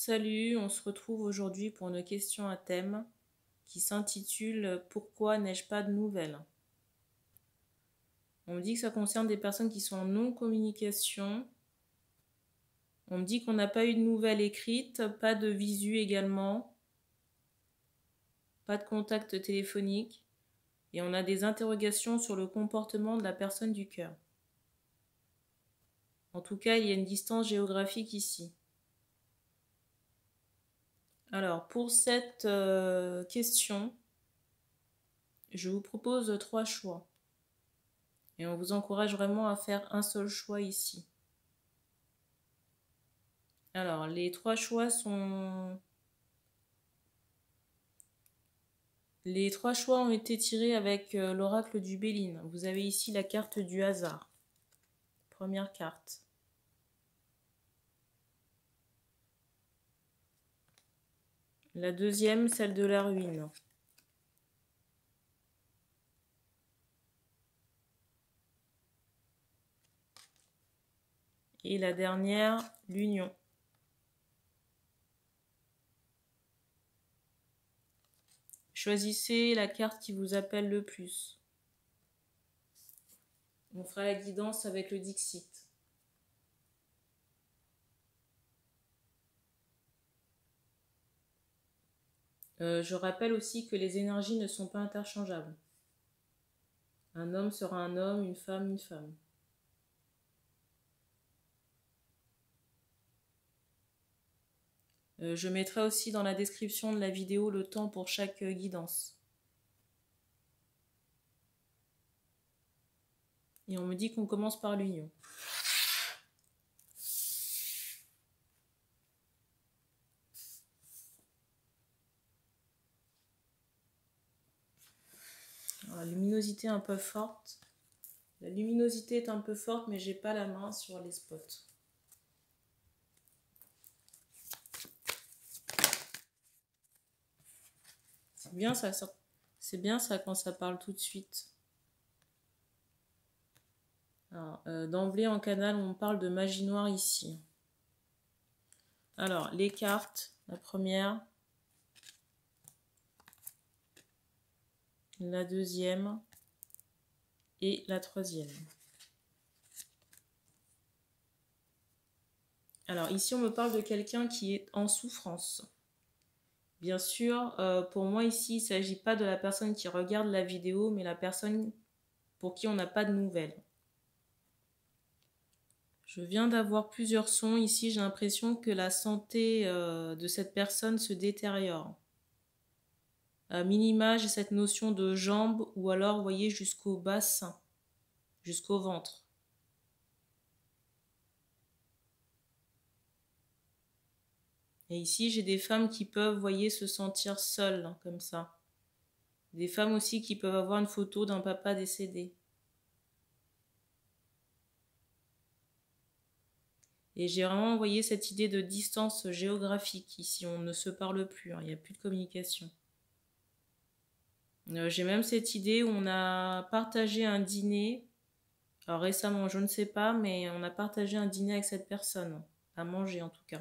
Salut, on se retrouve aujourd'hui pour une question à thème qui s'intitule « Pourquoi n'ai-je pas de nouvelles ?» On me dit que ça concerne des personnes qui sont en non-communication. On me dit qu'on n'a pas eu de nouvelles écrites, pas de visu également, pas de contact téléphonique, et on a des interrogations sur le comportement de la personne du cœur. En tout cas, il y a une distance géographique ici. Alors, pour cette question, je vous propose 3 choix. Et on vous encourage vraiment à faire un seul choix ici. Alors, les 3 choix sont... Les 3 choix ont été tirés avec l'oracle du Béline. Vous avez ici la carte du hasard. Première carte. La deuxième, celle de la ruine. Et la dernière, l'union. Choisissez la carte qui vous appelle le plus. On fera la guidance avec le Dixit. Je rappelle aussi que les énergies ne sont pas interchangeables. Un homme sera un homme, une femme, une femme. Je mettrai aussi dans la description de la vidéo le temps pour chaque guidance. Et on me dit qu'on commence par l'union. La luminosité est un peu forte. La luminosité est un peu forte, mais j'ai pas la main sur les spots. C'est bien ça, c'est bien ça quand ça parle tout de suite. D'emblée en canal, on parle de magie noire ici. Alors, les cartes, la première, la deuxième et la troisième. Alors, ici, on me parle de quelqu'un qui est en souffrance. Bien sûr, pour moi ici, il ne s'agit pas de la personne qui regarde la vidéo, mais la personne pour qui on n'a pas de nouvelles. Je viens d'avoir plusieurs sons ici, j'ai l'impression que la santé de cette personne se détériore. À minima, j'ai cette notion de jambes ou alors, vous voyez, jusqu'au bassin, jusqu'au ventre. Et ici, j'ai des femmes qui peuvent, vous voyez, se sentir seules, hein, comme ça. Des femmes aussi qui peuvent avoir une photo d'un papa décédé. Et j'ai vraiment envoyé cette idée de distance géographique. Ici, on ne se parle plus, hein, il n'y a plus de communication. J'ai même cette idée où on a partagé un dîner. Alors récemment, je ne sais pas, mais on a partagé un dîner avec cette personne. À manger en tout cas.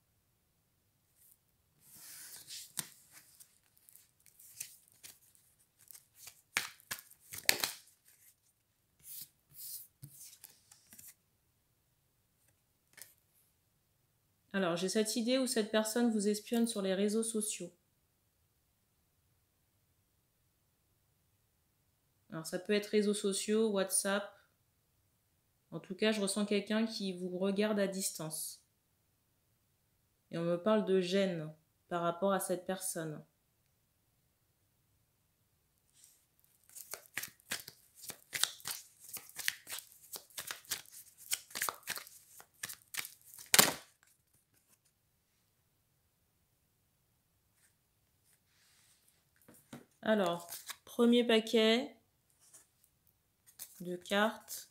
Alors, j'ai cette idée où cette personne vous espionne sur les réseaux sociaux. Alors, ça peut être réseaux sociaux, WhatsApp. En tout cas, je ressens quelqu'un qui vous regarde à distance. Et on me parle de gêne par rapport à cette personne. Alors, premier paquet de cartes.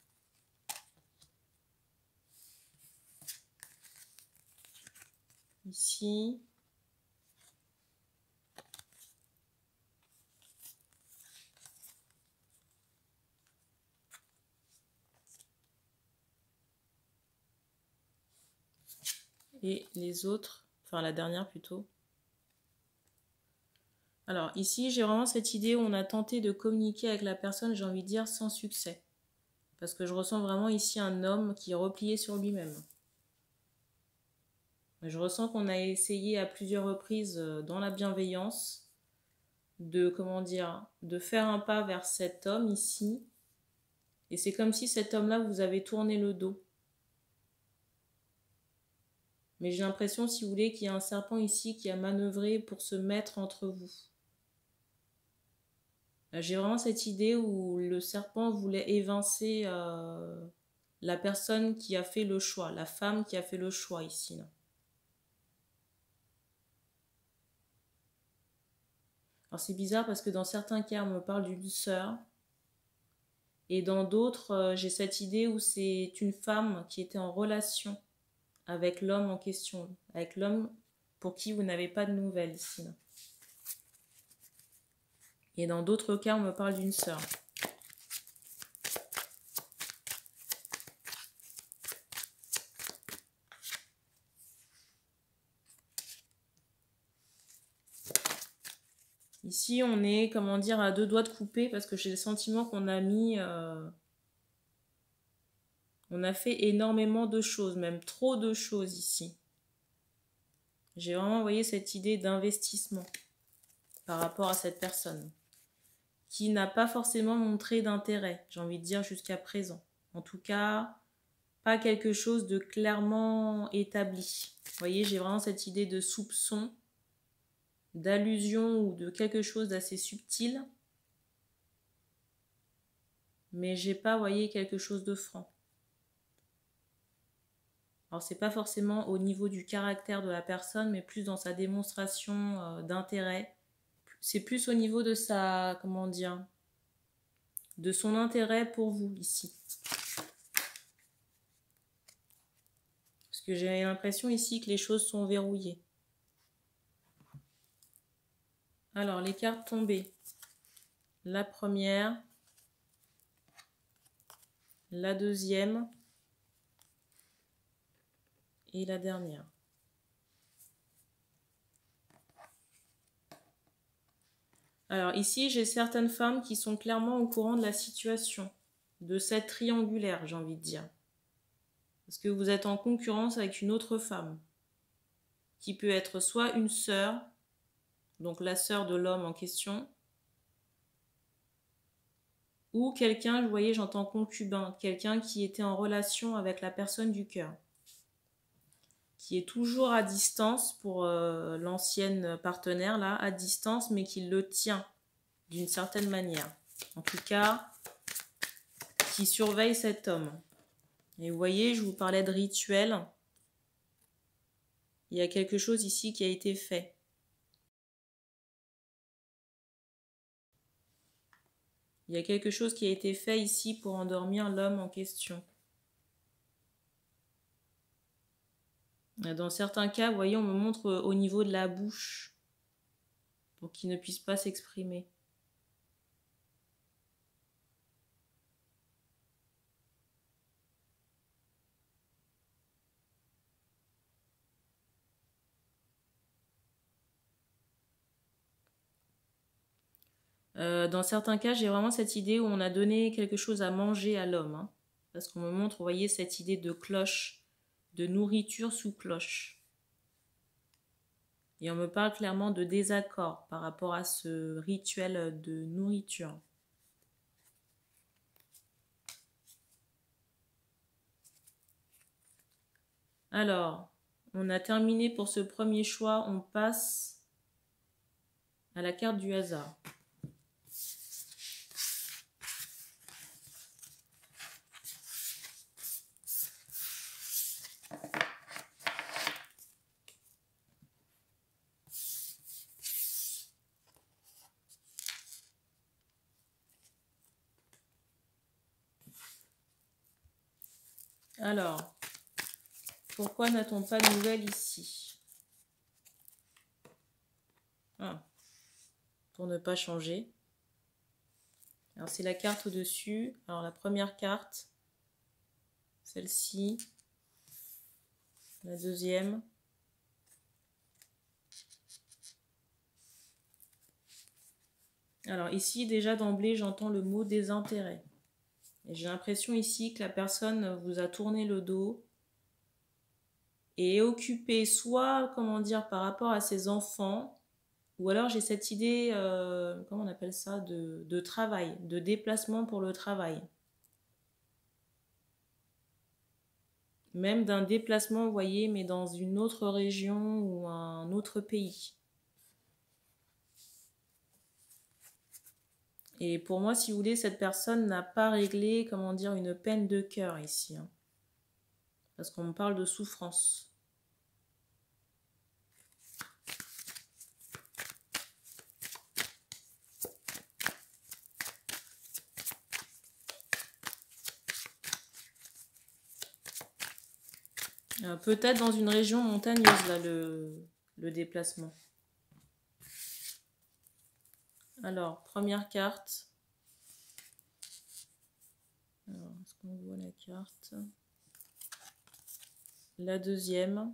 Ici. Et les autres enfin la dernière plutôt. Alors ici, j'ai vraiment cette idée où on a tenté de communiquer avec la personne, j'ai envie de dire, sans succès. Parce que je ressens vraiment ici un homme qui est replié sur lui-même. Je ressens qu'on a essayé à plusieurs reprises dans la bienveillance de, comment dire, de faire un pas vers cet homme ici. Et c'est comme si cet homme-là vous avait tourné le dos. Mais j'ai l'impression, si vous voulez, qu'il y a un serpent ici qui a manœuvré pour se mettre entre vous. J'ai vraiment cette idée où le serpent voulait évincer la personne qui a fait le choix, la femme qui a fait le choix ici. Là. Alors c'est bizarre parce que dans certains cas, on me parle d'une sœur. Et dans d'autres, j'ai cette idée où c'est une femme qui était en relation avec l'homme en question. Avec l'homme pour qui vous n'avez pas de nouvelles ici. Là. Et dans d'autres cas, on me parle d'une sœur. Ici, on est, comment dire, à deux doigts de couper parce que j'ai le sentiment qu'on a mis... on a fait énormément de choses, même trop de choses ici. J'ai vraiment envoyé cette idée d'investissement par rapport à cette personne qui n'a pas forcément montré d'intérêt, j'ai envie de dire, jusqu'à présent. En tout cas, pas quelque chose de clairement établi. Vous voyez, j'ai vraiment cette idée de soupçon, d'allusion ou de quelque chose d'assez subtil. Mais j'ai pas, voyé, quelque chose de franc. Alors, c'est pas forcément au niveau du caractère de la personne, mais plus dans sa démonstration d'intérêt. C'est plus au niveau de sa, comment dire, de son intérêt pour vous, ici. Parce que j'ai l'impression ici que les choses sont verrouillées. Alors, les cartes tombées. La première, la deuxième et la dernière. Alors ici, j'ai certaines femmes qui sont clairement au courant de la situation, de cette triangulaire, j'ai envie de dire. Parce que vous êtes en concurrence avec une autre femme, qui peut être soit une sœur, donc la sœur de l'homme en question, ou quelqu'un, vous voyez, j'entends concubin, quelqu'un qui était en relation avec la personne du cœur, qui est toujours à distance pour l'ancienne partenaire, là, à distance, mais qui le tient d'une certaine manière. En tout cas, qui surveille cet homme. Et vous voyez, je vous parlais de rituel. Il y a quelque chose ici qui a été fait. Il y a quelque chose qui a été fait ici pour endormir l'homme en question. Dans certains cas, vous voyez, on me montre au niveau de la bouche pour qu'il ne puisse pas s'exprimer. Dans certains cas, j'ai vraiment cette idée où on a donné quelque chose à manger à l'homme. Hein, parce qu'on me montre, vous voyez, cette idée de cloche, de nourriture sous cloche. Et on me parle clairement de désaccord par rapport à ce rituel de nourriture. Alors, on a terminé pour ce premier choix. On passe à la carte du hasard. Alors, pourquoi n'a-t-on pas de nouvelles ici? Pour ne pas changer. Alors, c'est la carte au-dessus. Alors, la première carte, celle-ci. La deuxième. Alors ici, déjà d'emblée, j'entends le mot désintérêt. Et j'ai l'impression ici que la personne vous a tourné le dos et est occupée soit, comment dire, par rapport à ses enfants, ou alors j'ai cette idée, comment on appelle ça, de travail, de déplacement pour le travail. Même d'un déplacement, vous voyez, mais dans une autre région ou un autre pays. Et pour moi, si vous voulez, cette personne n'a pas réglé, comment dire, une peine de cœur ici. Hein, parce qu'on me parle de souffrance. Peut-être dans une région montagneuse, là, le déplacement. Alors, première carte. Alors, est-ce qu'on voit la carte? La deuxième.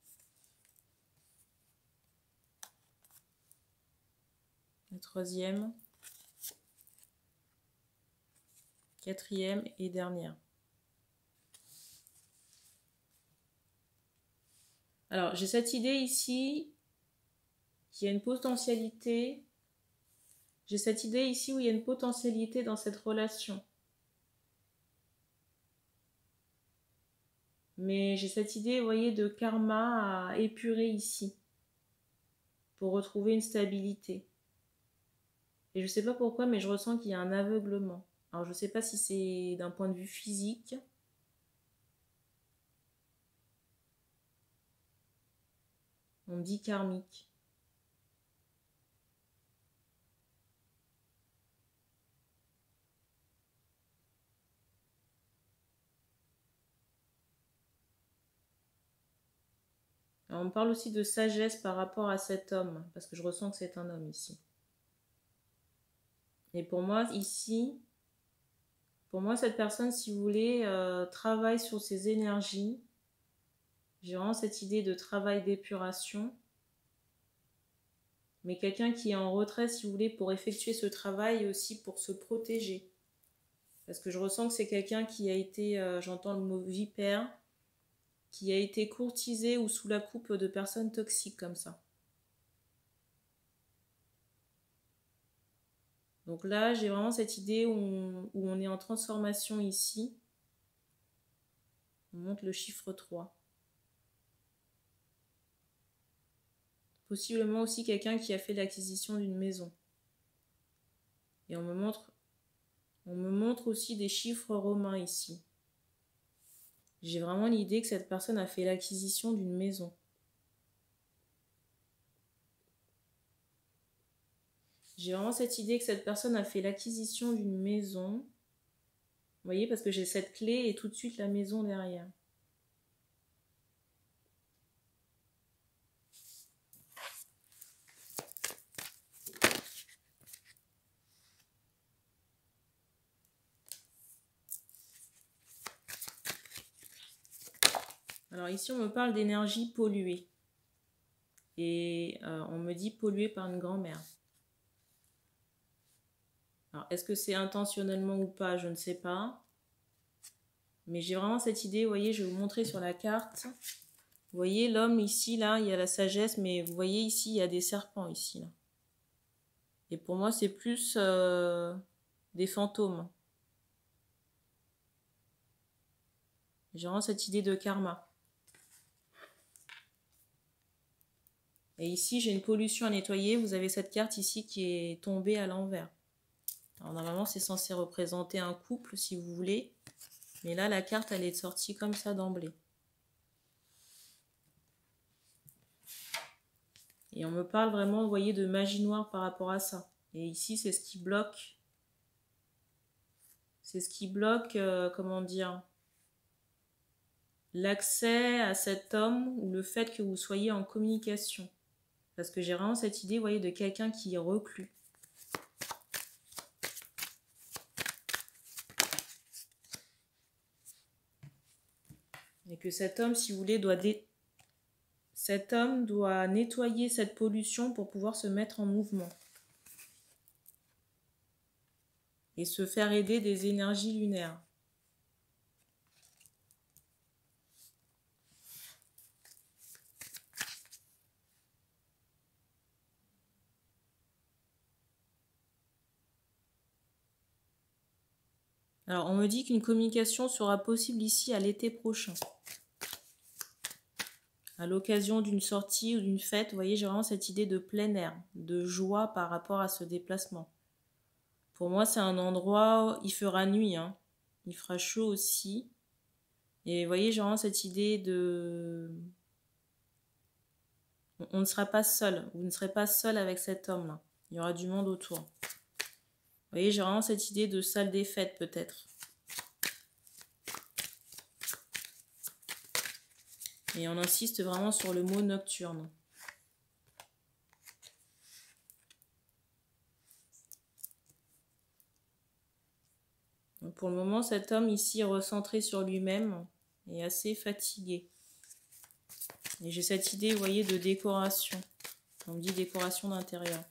La troisième. Quatrième et dernière. Alors, j'ai cette idée ici qu'il y a une potentialité. J'ai cette idée ici où il y a une potentialité dans cette relation. Mais j'ai cette idée, vous voyez, de karma à épurer ici. Pour retrouver une stabilité. Et je ne sais pas pourquoi, mais je ressens qu'il y a un aveuglement. Alors, je ne sais pas si c'est d'un point de vue physique. On me dit karmique. Alors, on me parle aussi de sagesse par rapport à cet homme, parce que je ressens que c'est un homme ici. Et pour moi, ici, pour moi, cette personne, si vous voulez, travaille sur ses énergies. J'ai vraiment cette idée de travail d'épuration. Mais quelqu'un qui est en retrait, si vous voulez, pour effectuer ce travail et aussi pour se protéger. Parce que je ressens que c'est quelqu'un qui a été, j'entends le mot vipère, qui a été courtisé ou sous la coupe de personnes toxiques comme ça. Donc là, j'ai vraiment cette idée où on est en transformation ici. On monte le chiffre 3. Possiblement aussi quelqu'un qui a fait l'acquisition d'une maison. Et on me montre aussi des chiffres romains ici. J'ai vraiment l'idée que cette personne a fait l'acquisition d'une maison. J'ai vraiment cette idée que cette personne a fait l'acquisition d'une maison. Vous voyez, parce que j'ai cette clé et tout de suite la maison derrière. Alors ici, on me parle d'énergie polluée. Et on me dit polluée par une grand-mère. Alors, est-ce que c'est intentionnellement ou pas? Je ne sais pas. Mais j'ai vraiment cette idée, vous voyez, je vais vous montrer sur la carte. Vous voyez, l'homme ici, là, il y a la sagesse, mais vous voyez ici, il y a des serpents ici, là. Et pour moi, c'est plus des fantômes. J'ai vraiment cette idée de karma. Et ici, j'ai une pollution à nettoyer. Vous avez cette carte ici qui est tombée à l'envers. Alors, normalement, c'est censé représenter un couple, si vous voulez. Mais là, la carte, elle est sortie comme ça d'emblée. Et on me parle vraiment, vous voyez, de magie noire par rapport à ça. Et ici, c'est ce qui bloque. C'est ce qui bloque, comment dire, l'accès à cet homme ou le fait que vous soyez en communication. Parce que j'ai vraiment cette idée, vous voyez, de quelqu'un qui est reclus. Et que cet homme, si vous voulez, cet homme doit nettoyer cette pollution pour pouvoir se mettre en mouvement. et se faire aider des énergies lunaires. Alors, on me dit qu'une communication sera possible ici à l'été prochain. À l'occasion d'une sortie ou d'une fête, vous voyez, j'ai vraiment cette idée de plein air, de joie par rapport à ce déplacement. Pour moi, c'est un endroit, il fera nuit, hein. Il fera chaud aussi. Et vous voyez, j'ai vraiment cette idée de... On ne sera pas seul, vous ne serez pas seul avec cet homme-là. Il y aura du monde autour. Vous voyez, j'ai vraiment cette idée de salle des fêtes, peut-être. Et on insiste vraiment sur le mot nocturne. Donc pour le moment, cet homme ici est recentré sur lui-même et assez fatigué. Et j'ai cette idée, vous voyez, de décoration. On me dit décoration d'intérieur.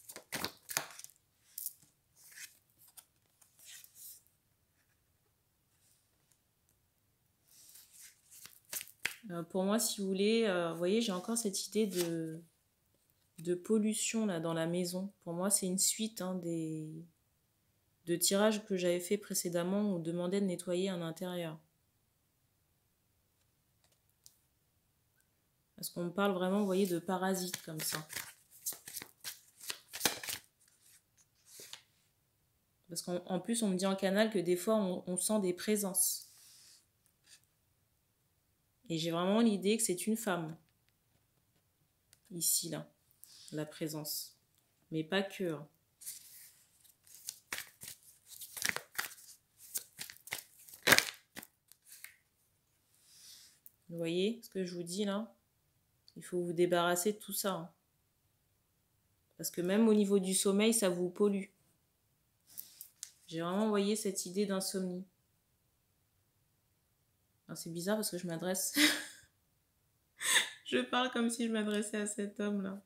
Pour moi, si vous voulez, vous voyez, j'ai encore cette idée de pollution là dans la maison. Pour moi, c'est une suite hein, de tirages que j'avais fait précédemment où on demandait de nettoyer un intérieur. Parce qu'on me parle vraiment, vous voyez, de parasites comme ça. Parce qu'en plus, on me dit en canal que des fois, on sent des présences. Et j'ai vraiment l'idée que c'est une femme. Ici, là. La présence. Mais pas que. Hein. Vous voyez ce que je vous dis là? Il faut vous débarrasser de tout ça. Hein. Parce que même au niveau du sommeil, ça vous pollue. J'ai vraiment envoyé cette idée d'insomnie. C'est bizarre parce que je m'adresse... je parle comme si je m'adressais à cet homme-là.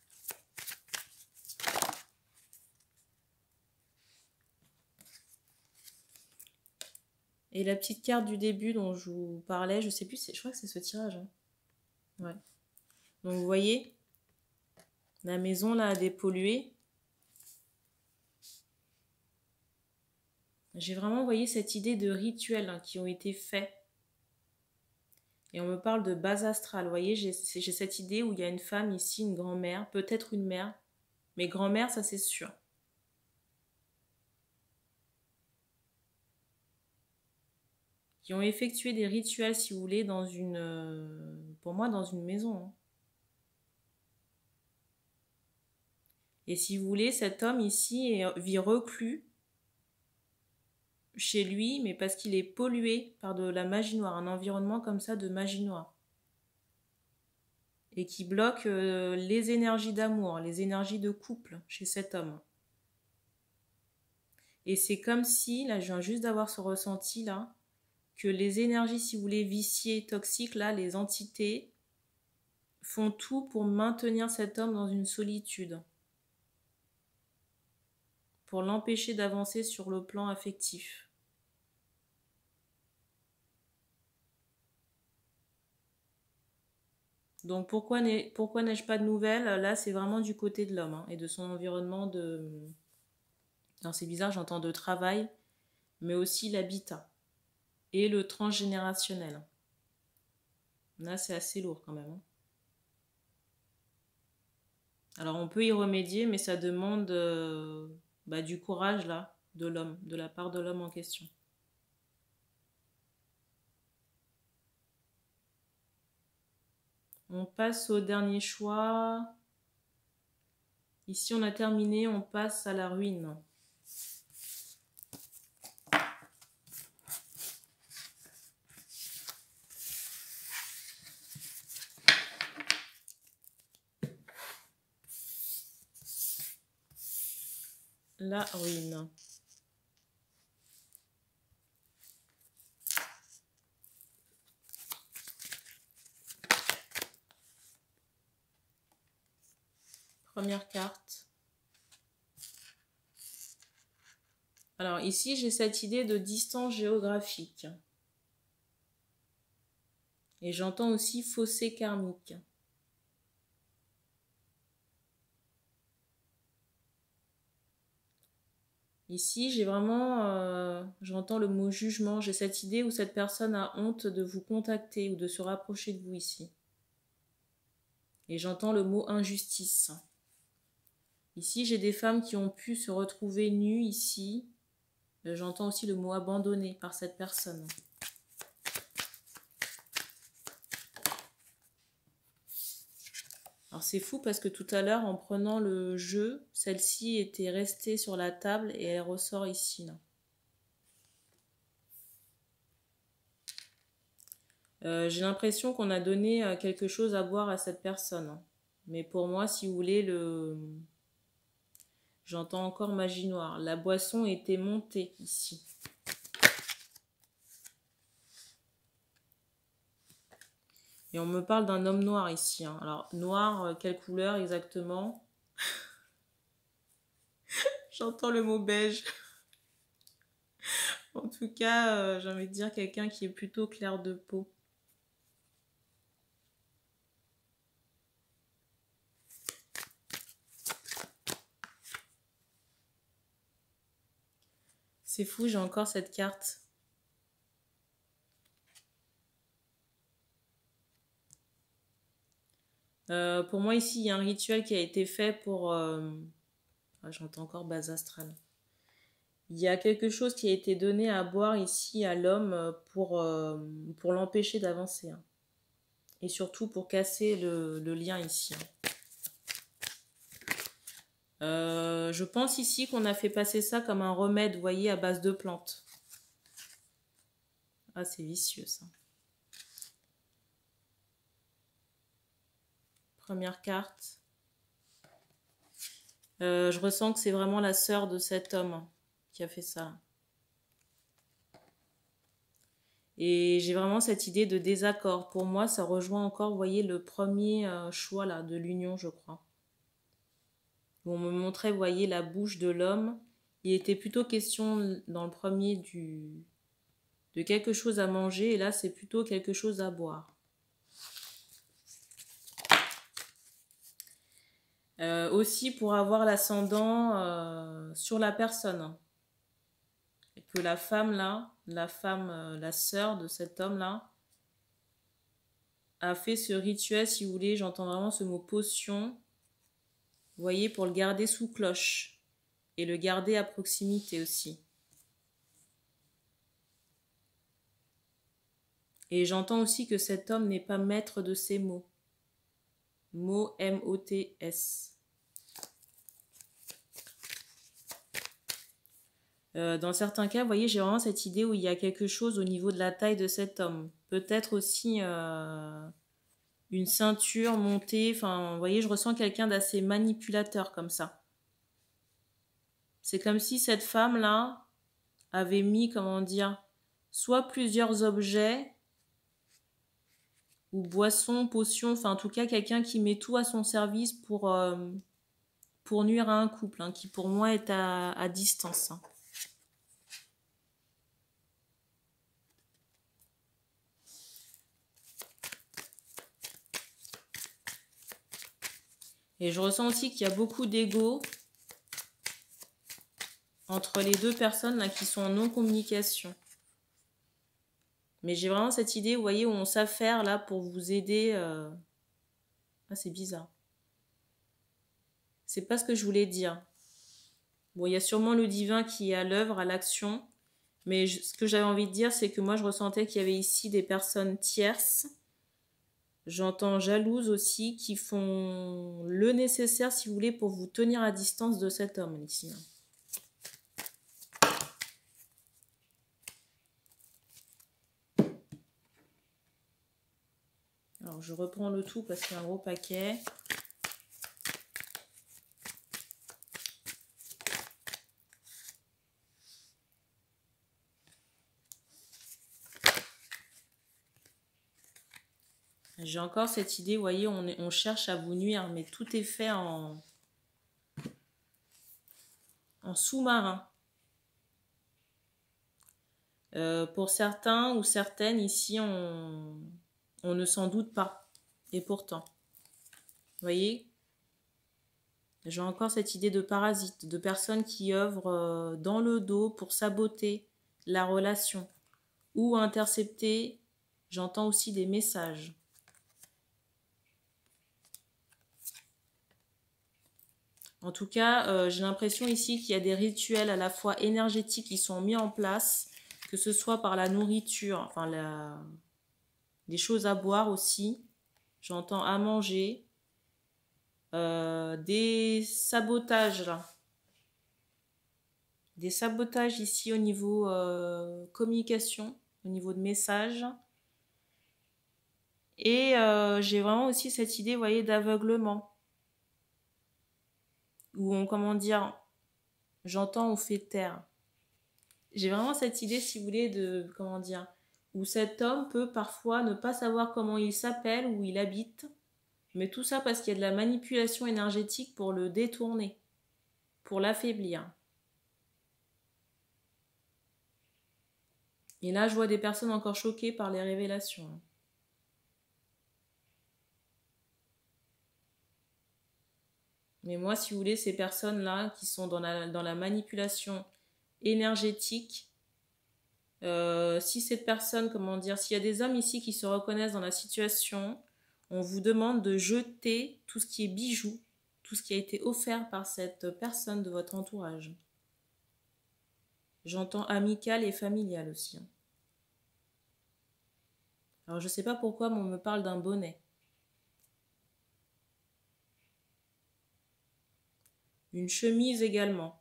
Et la petite carte du début dont je vous parlais, je sais plus, je crois que c'est ce tirage. Hein. Ouais. Donc vous voyez, la maison là a dépollué. J'ai vraiment envoyé cette idée de rituels hein, qui ont été faits. Et on me parle de base astrale. Vous voyez, j'ai cette idée où il y a une femme ici, une grand-mère, peut-être une mère. Mais grand-mère, ça c'est sûr. Qui ont effectué des rituels, si vous voulez, dans une... pour moi, dans une maison. Hein. Et si vous voulez, cet homme ici vit reclus chez lui, mais parce qu'il est pollué par de la magie noire, un environnement comme ça de magie noire. Et qui bloque les énergies d'amour, les énergies de couple chez cet homme. Et c'est comme si, là je viens juste d'avoir ce ressenti là, que les énergies, si vous voulez, viciées, toxiques, là, les entités, font tout pour maintenir cet homme dans une solitude. Pour l'empêcher d'avancer sur le plan affectif. Donc pourquoi n'ai-je pas de nouvelles? Là, c'est vraiment du côté de l'homme hein, et de son environnement de... Alors c'est bizarre, j'entends de travail, mais aussi l'habitat et le transgénérationnel. Là, c'est assez lourd quand même. Hein. Alors on peut y remédier, mais ça demande du courage là, de l'homme, de la part de l'homme en question. On passe au dernier choix. Ici, on a terminé, on passe à la ruine. La ruine. Première carte. Alors ici, j'ai cette idée de distance géographique. Et j'entends aussi fossé karmique. Ici, j'ai vraiment, j'entends le mot jugement. J'ai cette idée où cette personne a honte de vous contacter ou de se rapprocher de vous ici. Et j'entends le mot injustice. Ici, j'ai des femmes qui ont pu se retrouver nues ici. J'entends aussi le mot abandonné par cette personne. Alors c'est fou parce que tout à l'heure, en prenant le jeu, celle-ci était restée sur la table et elle ressort ici. J'ai l'impression qu'on a donné quelque chose à boire à cette personne. Mais pour moi, si vous voulez, j'entends encore magie noire. La boisson était montée ici. Et on me parle d'un homme noir ici. Alors, noir, quelle couleur exactement? J'entends le mot beige. En tout cas, j'ai envie de dire quelqu'un qui est plutôt clair de peau. C'est fou, j'ai encore cette carte. Pour moi, ici, il y a un rituel qui a été fait pour... j'entends encore base astrale. Il y a quelque chose qui a été donné à boire ici à l'homme pour l'empêcher d'avancer. Et surtout pour casser le lien ici. Je pense ici qu'on a fait passer ça comme un remède, vous voyez, à base de plantes. Ah, c'est vicieux ça. Première carte. Je ressens que c'est vraiment la sœur de cet homme qui a fait ça. Et j'ai vraiment cette idée de désaccord. Pour moi, ça rejoint encore, vous voyez, le premier choix là, de l'union, je crois. Où on me montrait, vous voyez, la bouche de l'homme. Il était plutôt question dans le premier de quelque chose à manger. Et là, c'est plutôt quelque chose à boire. Aussi pour avoir l'ascendant sur la personne. Et que la femme là, la sœur de cet homme là, a fait ce rituel, si vous voulez, j'entends vraiment ce mot potion, vous voyez, pour le garder sous cloche et le garder à proximité aussi. Et j'entends aussi que cet homme n'est pas maître de ses mots. Mots M-O-T-S. Dans certains cas, vous voyez, j'ai vraiment cette idée où il y a quelque chose au niveau de la taille de cet homme. Peut-être aussi une ceinture montée. Enfin, vous voyez, je ressens quelqu'un d'assez manipulateur comme ça. C'est comme si cette femme-là avait mis, comment dire, soit plusieurs objets ou boissons, potions, enfin en tout cas quelqu'un qui met tout à son service pour nuire à un couple, qui pour moi est à distance. Et je ressens aussi qu'il y a beaucoup d'ego entre les deux personnes là, qui sont en non-communication. Mais j'ai vraiment cette idée, vous voyez, où on s'affaire là pour vous aider. Ah, c'est bizarre. C'est pas ce que je voulais dire. Bon, il y a sûrement le divin qui est à l'œuvre, à l'action. Mais ce que j'avais envie de dire, c'est que moi, je ressentais qu'il y avait ici des personnes tierces. J'entends jalouses aussi, qui font le nécessaire, si vous voulez, pour vous tenir à distance de cet homme ici. Alors, je reprends le tout parce qu'il y a un gros paquet. J'ai encore cette idée, vous voyez, on cherche à vous nuire, mais tout est fait en sous-marin. Pour certains ou certaines, ici, on ne s'en doute pas. Et pourtant, vous voyez, j'ai encore cette idée de parasite, de personnes qui œuvrent dans le dos pour saboter la relation ou intercepter, j'entends aussi des messages. En tout cas, j'ai l'impression ici qu'il y a des rituels à la fois énergétiques qui sont mis en place, que ce soit par la nourriture, enfin des choses à boire aussi, j'entends à manger, des sabotages là. Des sabotages ici au niveau communication, au niveau de messages. Et j'ai vraiment aussi cette idée, vous voyez, d'aveuglement. Où on, comment dire, j'entends on fait taire. J'ai vraiment cette idée, si vous voulez, de, comment dire, où cet homme peut parfois ne pas savoir comment il s'appelle, où il habite, mais tout ça parce qu'il y a de la manipulation énergétique pour le détourner, pour l'affaiblir. Et là, je vois des personnes encore choquées par les révélations. Mais moi, si vous voulez, ces personnes-là qui sont dans la manipulation énergétique, si cette personne, comment dire, s'il y a des hommes ici qui se reconnaissent dans la situation, on vous demande de jeter tout ce qui est bijoux, tout ce qui a été offert par cette personne de votre entourage. J'entends amical et familial aussi. Alors je ne sais pas pourquoi, mais on me parle d'un bonnet. Une chemise également.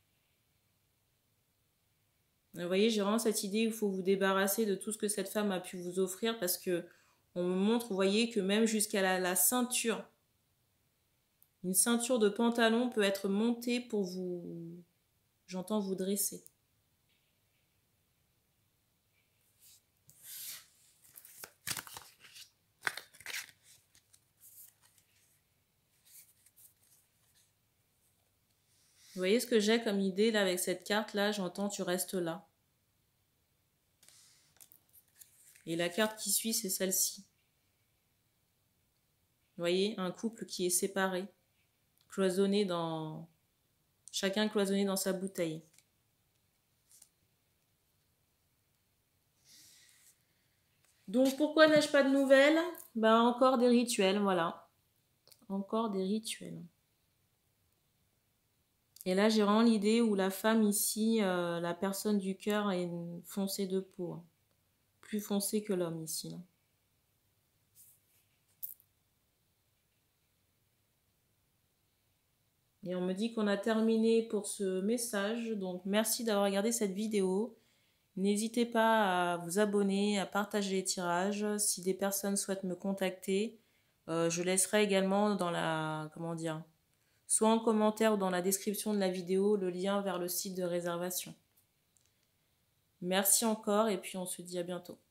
Vous voyez, j'ai vraiment cette idée où il faut vous débarrasser de tout ce que cette femme a pu vous offrir parce que on me montre, vous voyez, que même jusqu'à la ceinture, une ceinture de pantalon peut être montée pour vous, j'entends vous dresser. Vous voyez ce que j'ai comme idée là avec cette carte là, j'entends tu restes là. Et la carte qui suit, c'est celle-ci. Vous voyez, un couple qui est séparé, cloisonné dans... Chacun cloisonné dans sa bouteille. Donc pourquoi n'ai-je pas de nouvelles? Ben encore des rituels, voilà. Encore des rituels. Et là, j'ai vraiment l'idée où la femme ici, la personne du cœur est foncée de peau. Hein. Plus foncée que l'homme ici. Là. Et on me dit qu'on a terminé pour ce message. Donc merci d'avoir regardé cette vidéo. N'hésitez pas à vous abonner, à partager les tirages. Si des personnes souhaitent me contacter, je laisserai également dans la... Comment dire, soit en commentaire ou dans la description de la vidéo, le lien vers le site de réservation. Merci encore et puis on se dit à bientôt.